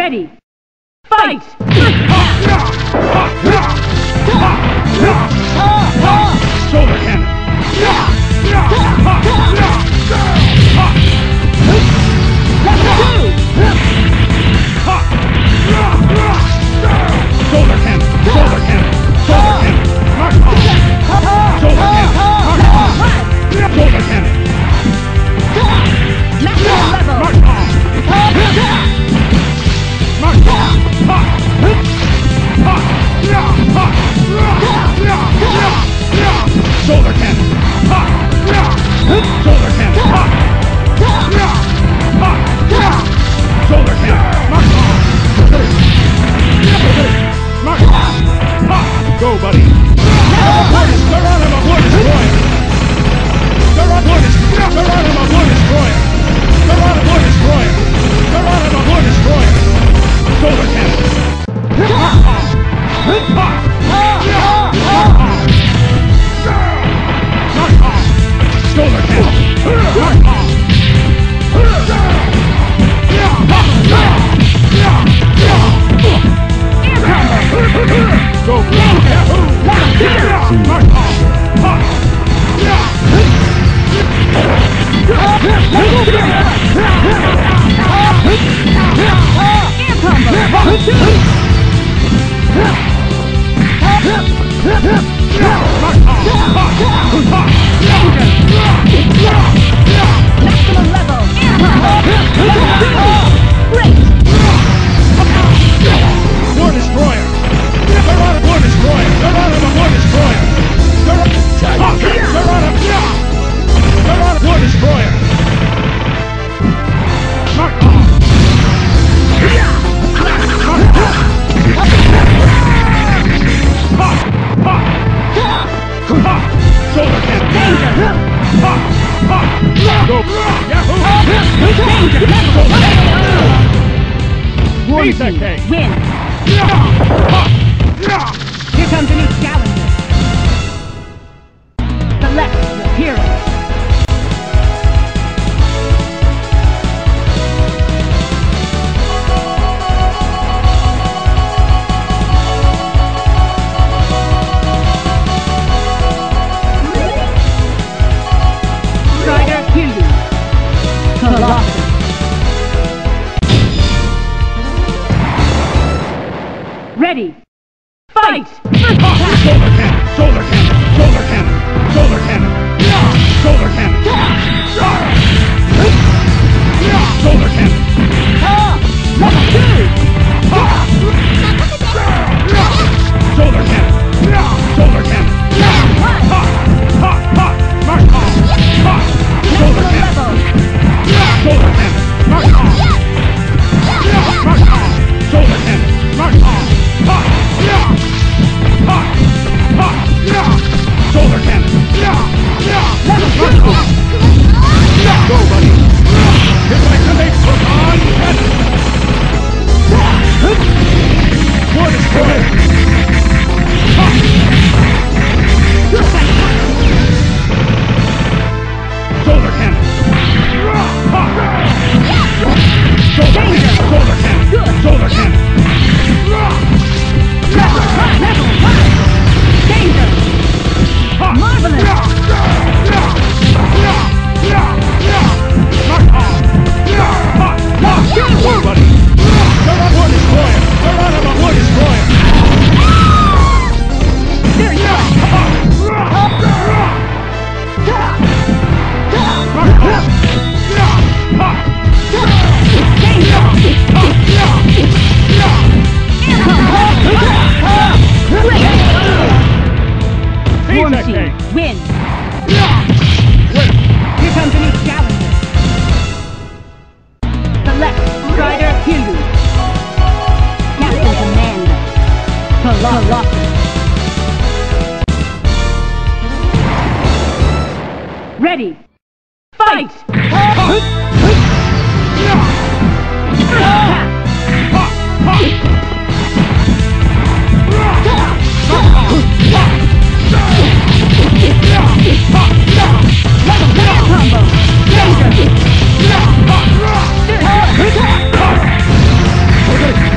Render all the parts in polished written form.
Ready! Fight! Shoulder cannon! Shoulder cannon! Shoulder cannon! Shoulder cannon! Mark on! Shoulder cannon! Mark on! Shoulder cannon! Maximum level! Mark on! Mark on! Shoulder cannon! Shoulder cannon! Shoulder cannon! Mark on! Mark on! Go, buddy! Geronimo Blood Destroyer! Geronimo Blood Destroyer! Geronimo Blood Destroyer! Geronimo Blood Destroyer! Shoulder cannon! Mark on! Mark on! Shoulder cannon! Mark on! Go! Yahoo! Mark on! Maximum level! Great! War Destroyer! Geronimo War Destroyer! Geronimo War Destroyer! Geronimo War Destroyer! Mark on! Shoulder cannon! Danger! Go! Yahoo! War Beat that team cake. win! Here comes a new challenger! Select your hero! Strider Kiryu! Colossus! Ready! Fight! First attack! Shoulder cannon! Shoulder cannon! Shoulder cannon! Shoulder cannon! Shoulder cannon! Shoulder cannon! Level 2! Shoulder cannon! Shoulder cannon! One! Mark on! Shoulder Maximum cannon! level! Shoulder cannon! Mark on! Mark on! Shoulder cannon! Mark on! Shoulder cannon! Level 2! Go, buddy! Here's my Sunday Proton Cannon! War Destroyer! Shoulder cannon! Shoulder cannon! Shoulder cannon! Shoulder cannon! Level 1! Danger! Marvelous! Mark on! Go, buddy! Geronimo War Destroyer! Geronimo War Destroyer! There you go! Mark on! War Beat that Machine cake. win! Win! Here comes a new challenger! Select Strider Kiryu! Captain Commander! Colossus! Ready! Fight! Combo! Danger!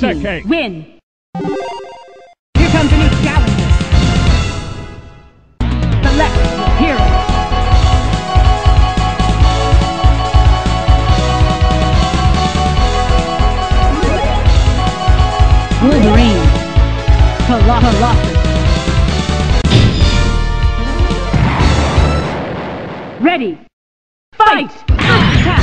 team cake. win. Here comes a new challenger. Select your hero. Wolverine. Colossus. Ready. Fight! Attack!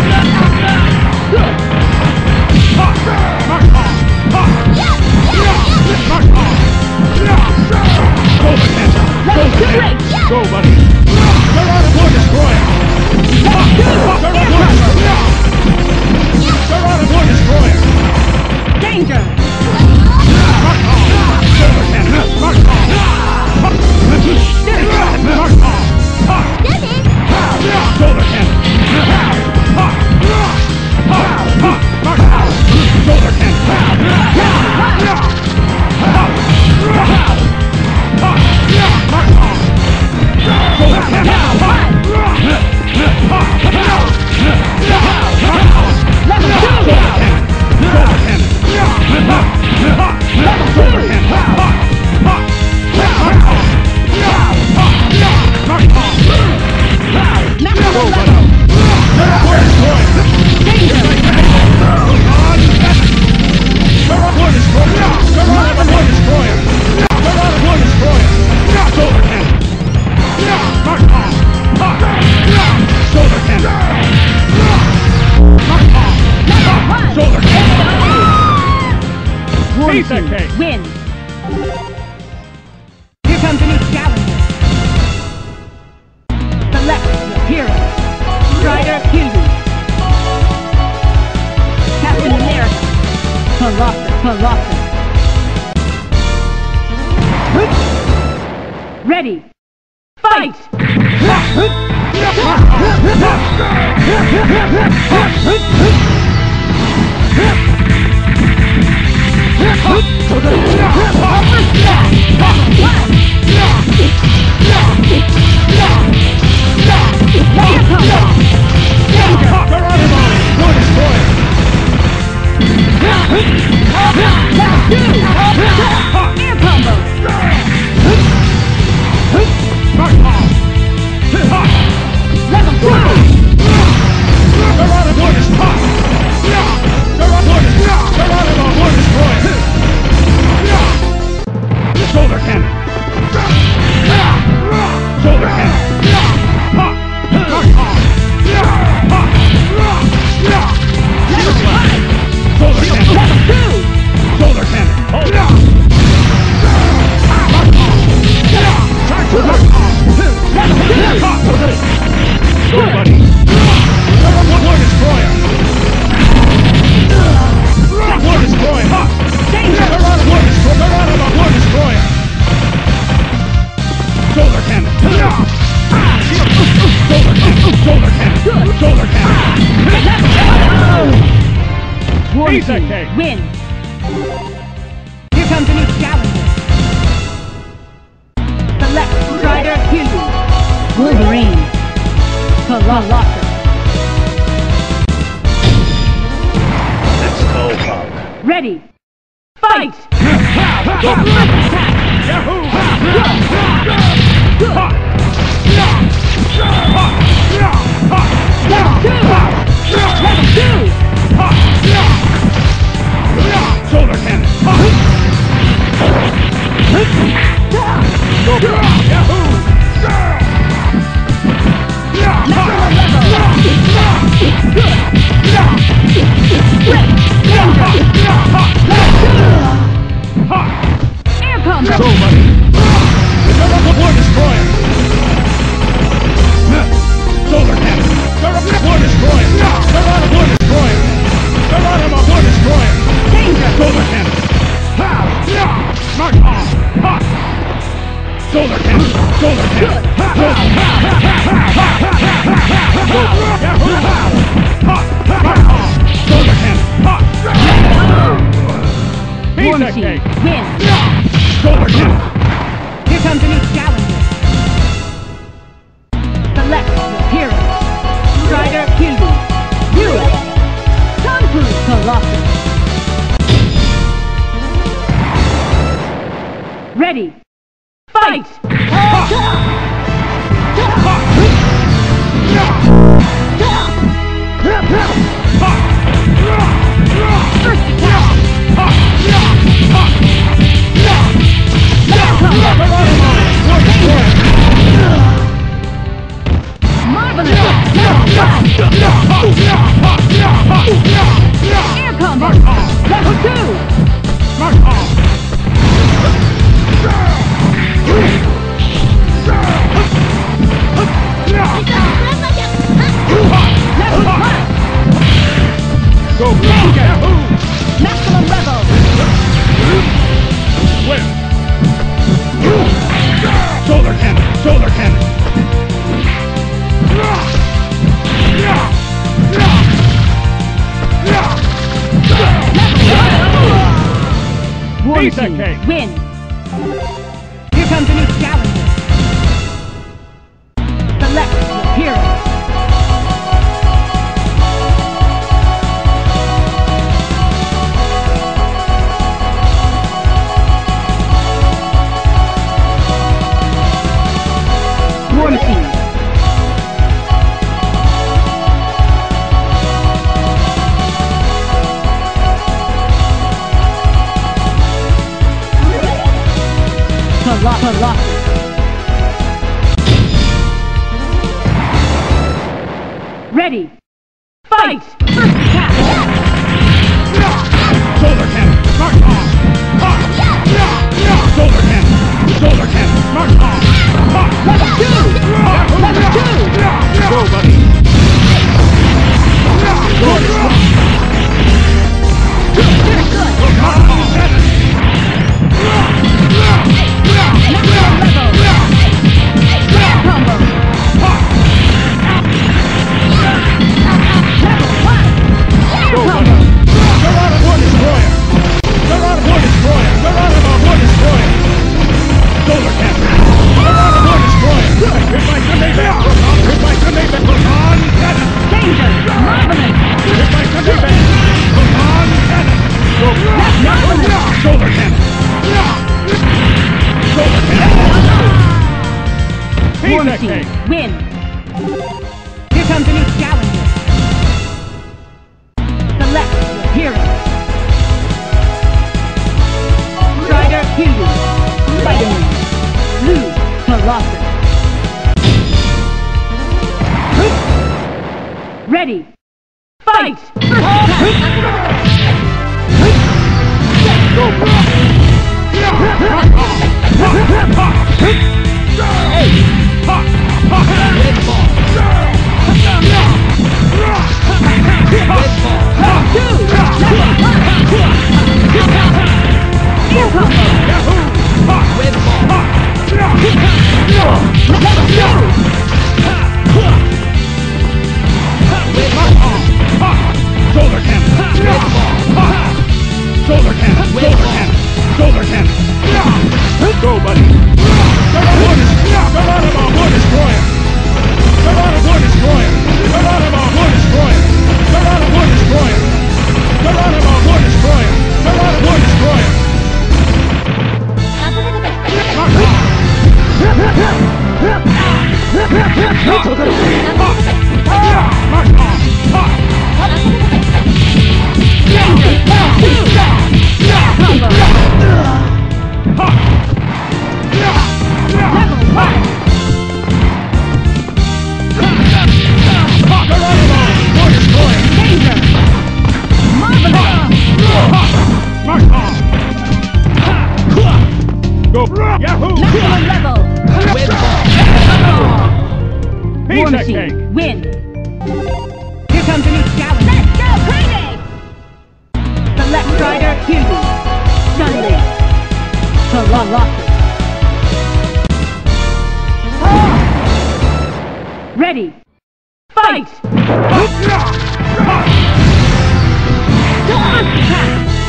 Go, buddy! Geronimo Destroyer! Geronimo Destroyer! Danger! Silver Cannon! Solar Cannon! Solar Win! Here comes a new challenger. Select your hero. Strider Hildu. Captain America. Colossus. Ready. Fight! Win! Here comes a new challenger. Select Strider Hildu. Wolverine. Colossus. Let's go, Punk. Ready. Fight! Solar Cannon! Air combo! Go, buddy! War Destroyer! Solar Cannon! War Destroyer! War Destroyer! War Destroyer! Danger! Solar Cannon! Smart Arm! Solar Cannon! Solar Cannon! Solar Cannon! War Machine, win! Solar Cannon! Here comes a new challenger. Select your hero. Strider Hildu. Do it! Kung Fu Colossus. Ready. Fight! Marvelous! Air combo! Level 2! Go! Yahoo! Maximum level! Win! Solar cannon! Solar cannon! War Piece of team, cake. win! Here comes a new challenger! Select your hero! War team! Colossus! Ready! Fight! First attack! Solar cannon! Mark on! Solar cannon! Solar cannon! Mark on! Level 2! Level 2! Go, buddy! Very good! Mark on! Cannon! Maximum level! Air combo! Level 1! Air Go, combo! buddy! Geronimo War Destroyer! Geronimo War Destroyer! Geronimo War Destroyer! Solar cannon! Geronimo War Destroyer! Hit by Kanebe! Hit by Kanebe! Proton cannon! Danger! Marvelous! Hit by Kanebe! Proton cannon! Go! Marvelous! Solar cannon! Solar cannon! War Piece of team, cake! win! Here comes a new challenger! Select your hero! Strider Kiryu! Spider-Man! Blue Colossus! Ready! Fight! First attack! Go! Solar cannon! Solar cannon! Solar cannon! Solar cannon! Go, buddy! Geronimo War Destroyer! Geronimo War Destroyer! Geronimo War Destroyer! Geronimo War Destroyer! Geronimo War Destroyer! Geronimo War Destroyer! Mark on! Go! Yahoo! Maximum level! Piece War of team, cake! win! Here comes a new challenge! Let's go crazy! Select Strider Kiryu! Chun-Li! Colossus! Ready! Fight! First attack!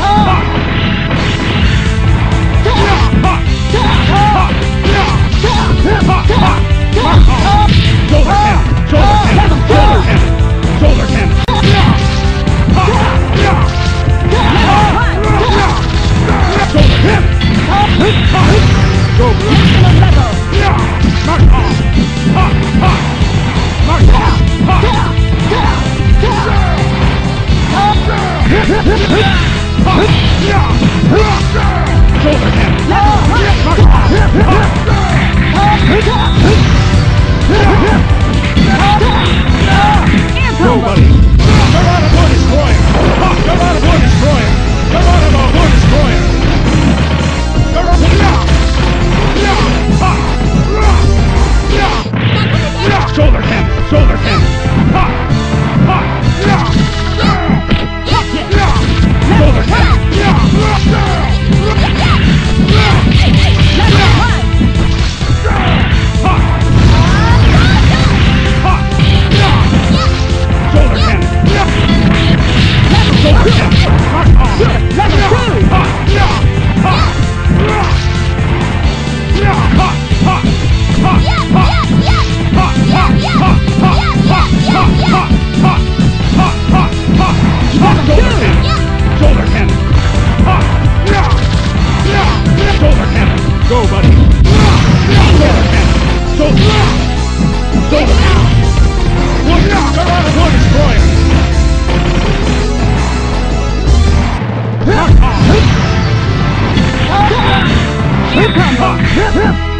Solar cannon! Solar cannon! Go, buddy! Geronimo Destroyer! Geronimo Destroyer! Geronimo Destroyer! Shoulder cannon! Shoulder cannon! Ha! Ha! Shoulder cannon! Shoulder cannon! Shoulder cannon! Shoulder cannon! Shoulder cannon! Go, buddy! Shoulder cannon! Shoulder cannon! Geronimo Destroyer! Here comes!